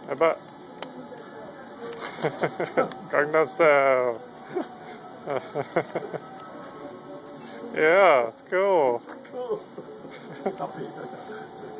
I bet. Gangnam Style. Yeah, it's cool. Cool.